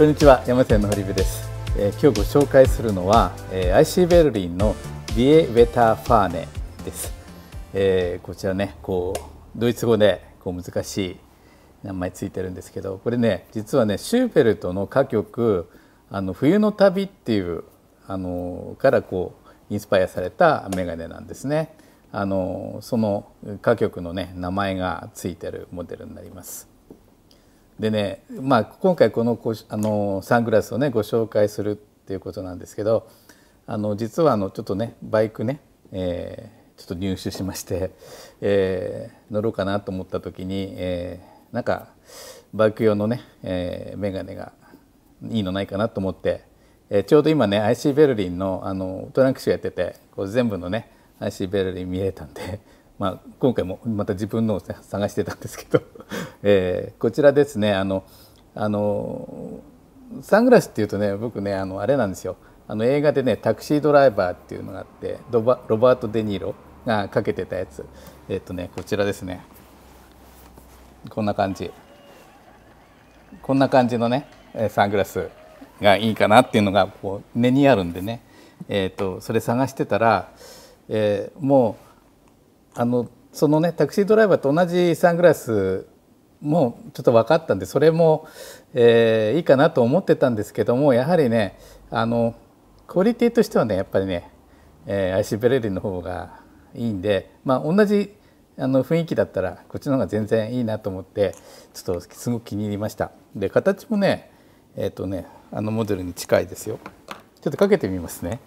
こんにちは、山線の堀部です。今日ご紹介するのは、IC ベルリンのビエ・ベタファーネです。こちらね、ドイツ語で難しい名前ついてるんですけど、これね、実はね、シューベルトの歌曲冬の旅っていうからインスパイアされたメガネなんですね。その歌曲のね、名前がついてるモデルになります。でね、今回このサングラスをねご紹介するっていうことなんですけど、実はちょっとねバイクね、ちょっと入手しまして、乗ろうかなと思った時に、なんかバイク用のね、メガネがいいのないかなと思って、ちょうど今ね IC ベルリンのトランクシューやってて全部のね IC ベルリン見えたんで。今回もまた自分のを探してたんですけど、こちらですね、サングラスっていうとね、僕ねあれなんですよ、映画でねタクシードライバーっていうのがあって、ロバート・デ・ニーロがかけてたやつ、こちらですね、こんな感じのねサングラスがいいかなっていうのが目にあるんでね、それ探してたら、もうそのねタクシードライバーと同じサングラスもちょっと分かったんで、それも、いいかなと思ってたんですけども、やはりねクオリティとしてはねやっぱりね、IC ベルリンの方がいいんで、同じ雰囲気だったらこっちの方が全然いいなと思って、ちょっとすごく気に入りました。で形もねモデルに近いですよ。ちょっとかけてみますね。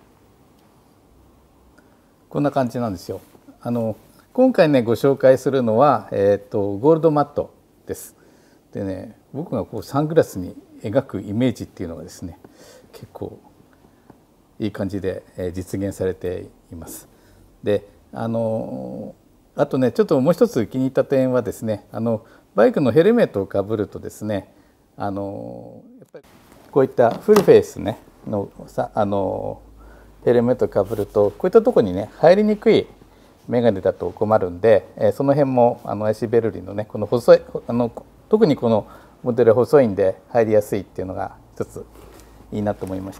こんな感じなんですよ。今回ねご紹介するのは、ゴールドマットです。でね、僕がサングラスに描くイメージっていうのがですね、結構いい感じで実現されています。であとねちょっともう一つ気に入った点はですね、バイクのヘルメットをかぶるとですね、やっぱりこういったフルフェイスねのヘルメットをかぶると、こういったところにね入りにくいメガネだと困るんで、その辺もIC ベルリンのねこの細い特にこのモデル細いんで入りやすいっていうのが一ついいなと思いました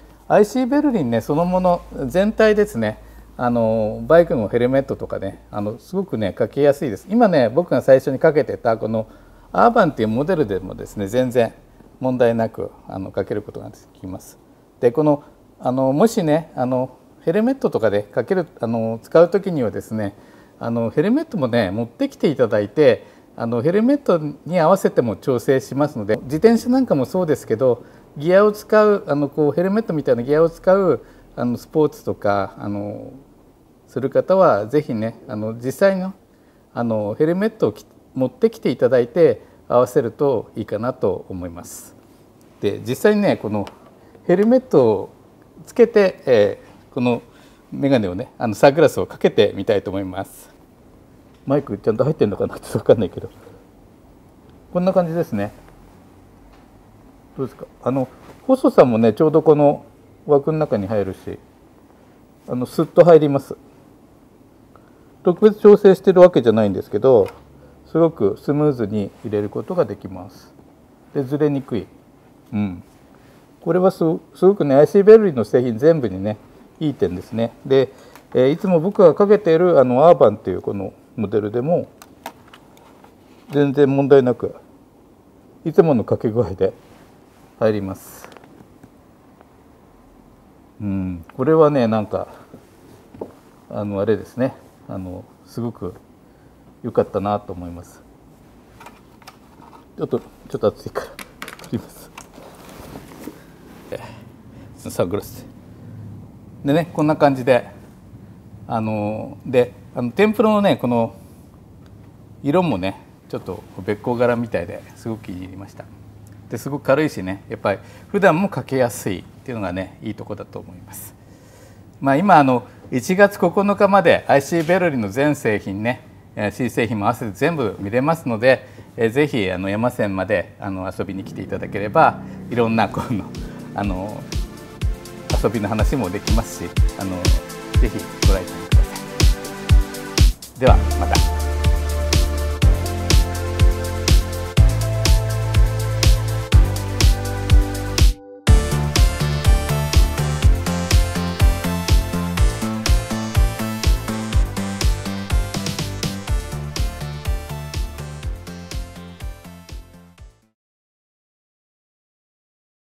。IC ベルリンねそのもの全体ですね、バイクのヘルメットとかねすごくねかけやすいです。今ね僕が最初にかけてたこのアーバンっていうモデルでもですね全然問題なくかけることができます。でもしねヘルメットとかで使う時にはですねヘルメットもね持ってきていただいて、ヘルメットに合わせても調整しますので、自転車なんかもそうですけどギアを使うヘルメットみたいなギアを使うスポーツとかする方はぜひね実際のヘルメットを持ってきていただいて合わせるといいかなと思います。で実際にねこのヘルメットをつけて、このメガネをねサングラスをかけてみたいと思います。マイクちゃんと入ってるのかなって分かんないけど、こんな感じですね。どうですか、細さもねちょうどこの枠の中に入るし、スッと入ります。特別調整してるわけじゃないんですけど、すごくスムーズに入れることができます。でずれにくい、これはすごくね IC ベルリンの製品全部にねいい点ですね。で、いつも僕がかけているアーバンっていうこのモデルでも全然問題なくいつものかけ具合で入ります。これはねなんかあれですね、すごく良かったなと思います。ちょっと暑いから取ります。サングラスでねこんな感じでテンプロのねこの色もねちょっとべっ甲柄みたいですごく気に入りました。ですごく軽いしね、やっぱり普段もかけやすいっていうのがねいいとこだと思います。今1月9日まで IC ベルリンの全製品ね C 製品も合わせて全部見れますので、ぜひ山線まで遊びに来ていただければいろんな遊びの話もできますし、ぜひご来店ください。ではまた。